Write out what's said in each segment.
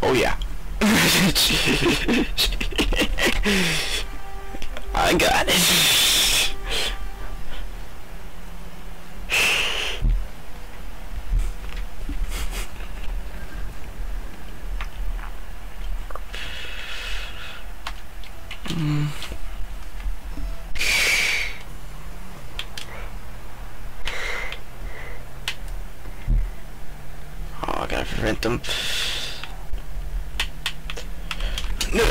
Oh yeah. I got it. Oh, I gotta prevent them. No.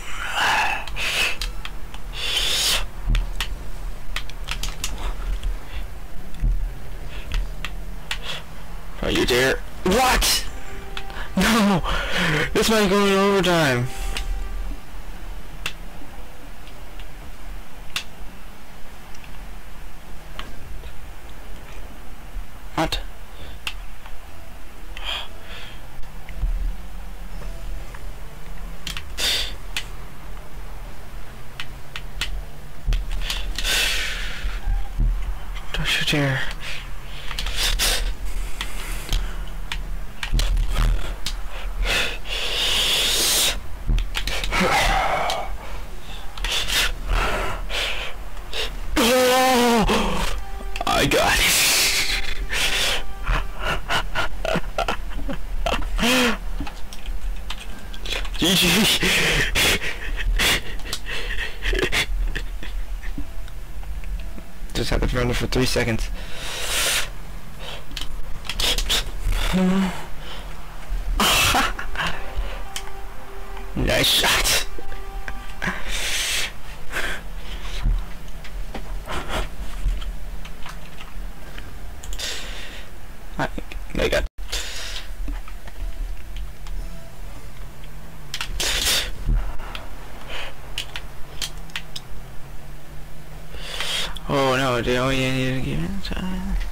Are you there? What? No! This might go in overtime. What? Don't you dare. I got it. GG. Just have to run it for 3 seconds. Nice shot. I got. Oh no, they only need to give it time.